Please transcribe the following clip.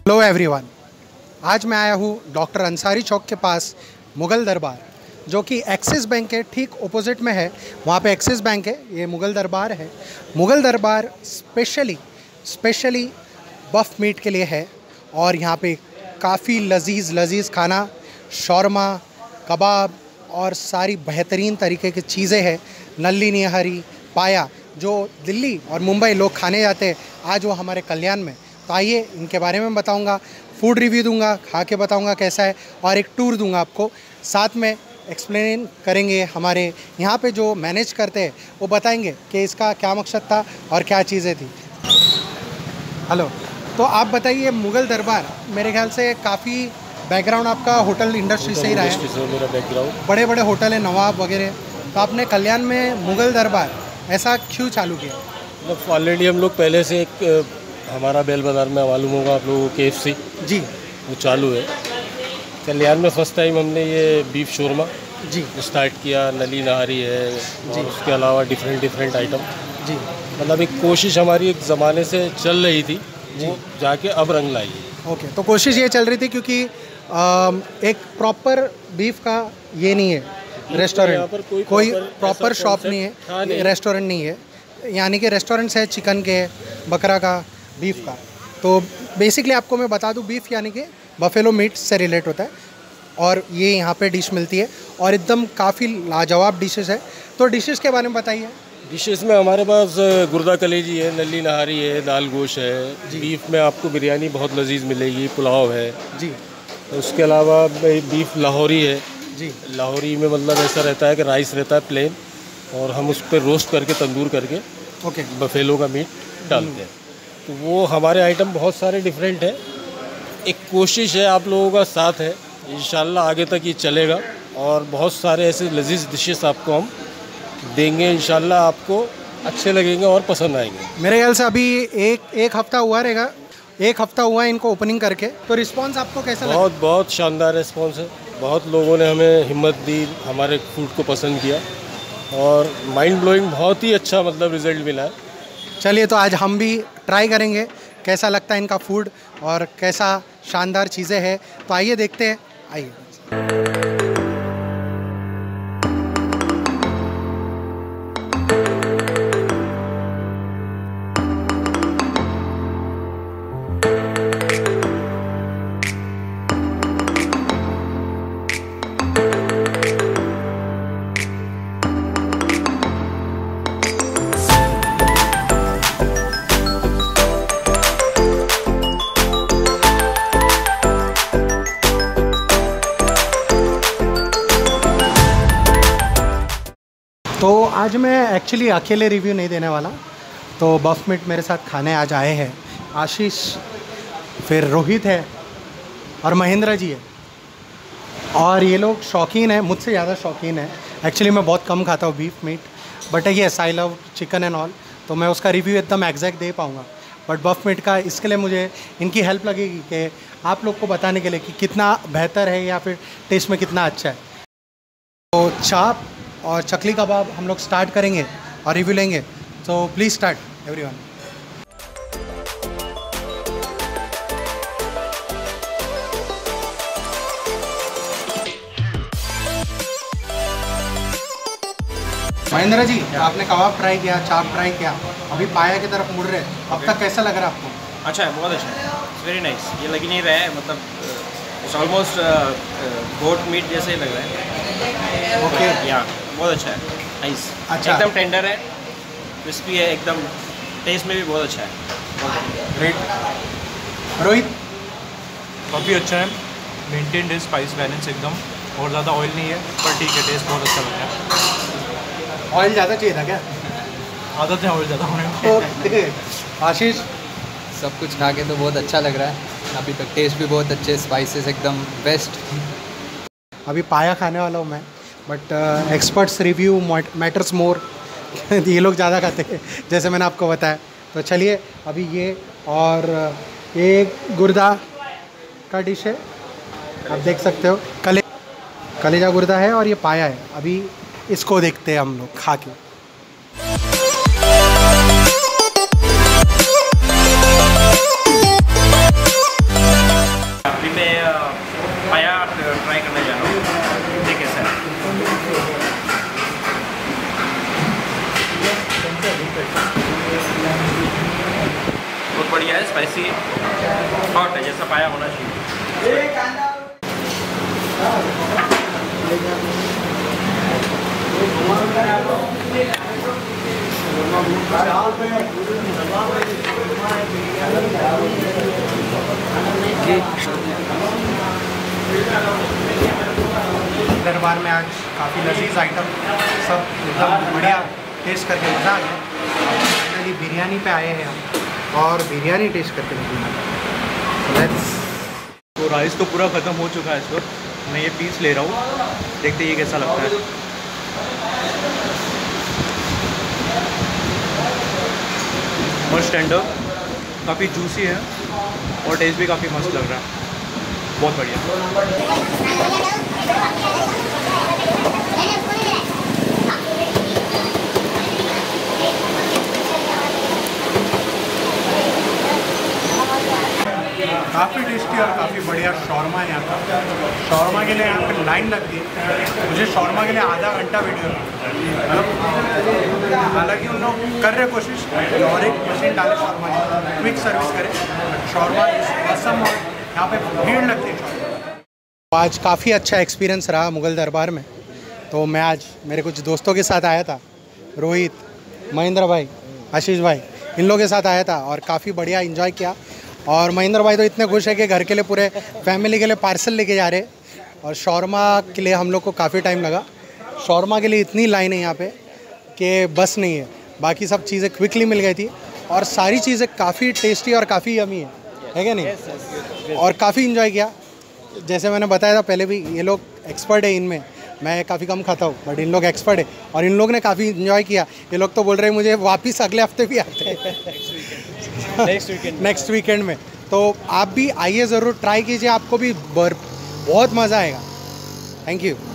Hello everyone, आज मैं आया हूँ डॉक्टर अंसारी चौक के पास मुग़ल दरबार, जो कि एक्सिस बैंक के ठीक ऑपोजिट में है। वहाँ पे एक्सिस बैंक है, ये मुग़ल दरबार है। मुग़ल दरबार स्पेशली बफ मीट के लिए है और यहाँ पे काफ़ी लजीज़ खाना, शौरमा, कबाब और सारी बेहतरीन तरीके की चीज़ें हैं। नल्ली निहारी, पाया, जो दिल्ली और मुंबई लोग खाने जाते हैं, आज वो हमारे कल्याण में। तो आइए इनके बारे में बताऊंगा, फूड रिव्यू दूंगा, खा के बताऊंगा कैसा है और एक टूर दूंगा आपको। साथ में एक्सप्लेन करेंगे, हमारे यहाँ पे जो मैनेज करते हैं वो बताएंगे कि इसका क्या मकसद था और क्या चीज़ें थी। हेलो, तो आप बताइए, मुग़ल दरबार मेरे ख्याल से काफ़ी बैकग्राउंड आपका होटल इंडस्ट्री से ही रहा है। मेरा बैकग्राउंड बड़े बड़े होटल हैं, नवाब वगैरह, तो आपने कल्याण में मुग़ल दरबार ऐसा क्यों चालू किया? मतलब ऑलरेडी हम लोग पहले से एक हमारा बेल बाज़ार में मालूम होगा आप लोगों को KFC जी, वो चालू है। कल्याण में फर्स्ट टाइम हमने ये बीफ शोरमा जी स्टार्ट किया। नली नहारी है और उसके अलावा डिफरेंट आइटम जी। मतलब एक कोशिश हमारी एक ज़माने से चल रही थी, वो जाके अब रंग लाई है। ओके, तो कोशिश ये चल रही थी क्योंकि एक प्रॉपर बीफ का ये नहीं है रेस्टोरेंट, कोई प्रॉपर शॉप नहीं है, रेस्टोरेंट नहीं है। यानी कि रेस्टोरेंट्स है चिकन के, बकरा का, बीफ का। तो बेसिकली आपको मैं बता दूं, बीफ यानी कि बफेलो मीट से रिलेट होता है और ये यहाँ पे डिश मिलती है और एकदम काफ़ी लाजवाब डिशेस है। तो डिशेस के बारे में बताइए। डिशेस में हमारे पास गुर्दा कलेजी है, नली नहारी है, दाल गोश्त है। बीफ में आपको बिरयानी बहुत लजीज मिलेगी, पुलाव है जी। उसके अलावा बीफ लाहौरी है जी। लाहौरी में मतलब ऐसा रहता है कि राइस रहता है प्लेन और हम उस पर रोस्ट करके तंदूर करके ओके बफेलो का मीट डालते हैं। तो वो हमारे आइटम बहुत सारे डिफरेंट हैं। एक कोशिश है, आप लोगों का साथ है, इंशाल्लाह आगे तक ये चलेगा और बहुत सारे ऐसे लजीज डिशेस आपको हम देंगे। इंशाल्लाह आपको अच्छे लगेंगे और पसंद आएंगे। मेरे ख्याल से अभी एक हफ्ता हुआ रहेगा, एक हफ्ता हुआ है इनको ओपनिंग करके। तो रिस्पांस आपको कैसा लगा? बहुत शानदार रिस्पांस है। बहुत लोगों ने हमें हिम्मत दी, हमारे फूड को पसंद किया और माइंड ब्लोइंग बहुत ही अच्छा मतलब रिज़ल्ट मिला है। चलिए, तो आज हम भी ट्राई करेंगे कैसा लगता है इनका फूड और कैसा शानदार चीज़ें हैं। तो आइए देखते हैं, आइए। तो आज मैं एक्चुअली अकेले रिव्यू नहीं देने वाला। तो बफ मीट मेरे साथ खाने आज आए हैं आशीष, फिर रोहित है और महेंद्र जी है। और ये लोग शौकीन है, मुझसे ज़्यादा शौकीन है। एक्चुअली मैं बहुत कम खाता हूँ beef meat, but yes I love chicken and all, तो मैं उसका रिव्यू एकदम एग्जैक्ट दे पाऊँगा। बट बफ मीट का इसके लिए मुझे इनकी हेल्प लगेगी कि आप लोग को बताने के लिए कि कितना बेहतर है या फिर टेस्ट में कितना अच्छा है। तो चाप और चकली कबाब हम लोग स्टार्ट करेंगे और रिव्यू लेंगे। तो please start everyone. Mahendra ji, आपने कबाब ट्राई किया, चाप ट्राई किया, अभी पाया की तरफ मुड़ रहे, अब तक कैसा लग रहा है आपको? अच्छा है, बहुत अच्छा है, इट्स वेरी नाइस। ये लग ही नहीं रहा है, मतलब इट्स ऑलमोस्ट गोट मीट जैसे ही लग रहा है। ओके, या बहुत अच्छा है, नाइस। अच्छा, एकदम टेंडर है, क्रिस्पी है एकदम, टेस्ट में भी बहुत अच्छा है। ग्रेट। रोहित? काफ़ी अच्छा है, मेंटेन्ड है, स्पाइस बैलेंस एकदम, और ज़्यादा ऑयल नहीं है, पर ठीक है, टेस्ट बहुत अच्छा लग रहा है। ऑयल ज़्यादा चाहिए था क्या? आदत है ऑयल ज़्यादा होने में। आशीष? सब कुछ खा के तो बहुत अच्छा लग रहा है, अभी तक टेस्ट भी बहुत अच्छे, स्पाइसेस एकदम बेस्ट। अभी पाया खाने वाला हूँ मैं, but experts review matters more. ये लोग ज़्यादा खाते हैं जैसे मैंने आपको बताया। तो चलिए, अभी ये और एक गुर्दा का डिश है, आप देख सकते हो, कलेजा गुर्दा है और ये पाया है। अभी इसको देखते हैं हम लोग खा के। स्पाइसी हॉट है, जैसा पाया होना चाहिए। दरबार में आज काफ़ी लजीज आइटम सब एकदम बढ़िया टेस्ट करके मज़ा आ गया। फाइनली बिरयानी पे आए हैं हम और बिरयानी टेस्ट करके लेट्स। तो राइस तो पूरा ख़त्म हो चुका है इस वक्त। मैं ये पीस ले रहा हूँ, देखते ये कैसा लगता है। मस्त टेंडर, काफ़ी जूसी है और टेस्ट भी काफ़ी मस्त लग रहा है, बहुत बढ़िया। काफ़ी टेस्टी और काफ़ी बढ़िया शौरमा है यहाँ का। शौरमा के लिए यहाँ पर लाइन लगती है, मुझे शौरमा के लिए आधा घंटा वेट करना। हालांकि उन लोग कर रहे कोशिश और एक मशीन डाले शौरमा की, क्विक सर्विस करें शौरमा असम, और यहाँ पे भीड़ लगती है। आज काफ़ी अच्छा एक्सपीरियंस रहा मुगल दरबार में। तो मैं आज मेरे कुछ दोस्तों के साथ आया था, रोहित, महेंद्र भाई, आशीष भाई, इन लोगों के साथ आया था और काफ़ी बढ़िया एंजॉय किया। और महेंद्र भाई तो इतने खुश है कि घर के लिए पूरे फैमिली के लिए पार्सल लेके जा रहे। और शौरमा के लिए हम लोग को काफ़ी टाइम लगा। शौरमा के लिए इतनी लाइन है यहाँ पे कि बस नहीं है। बाकी सब चीज़ें क्विकली मिल गई थी और सारी चीज़ें काफ़ी टेस्टी और काफ़ी यमी है क्या नहीं? और काफ़ी इन्जॉय किया। जैसे मैंने बताया था पहले भी, ये लोग एक्सपर्ट है इनमें, मैं काफ़ी कम खाता हूँ बट इन लोग एक्सपर्ट है और इन लोग ने काफ़ी इन्जॉय किया। ये लोग तो बोल रहे हैं मुझे वापस अगले हफ्ते भी आते हैं नेक्स्ट वीकेंड में। तो आप भी आइए, ज़रूर ट्राई कीजिए, आपको भी बहुत मज़ा आएगा। Thank you.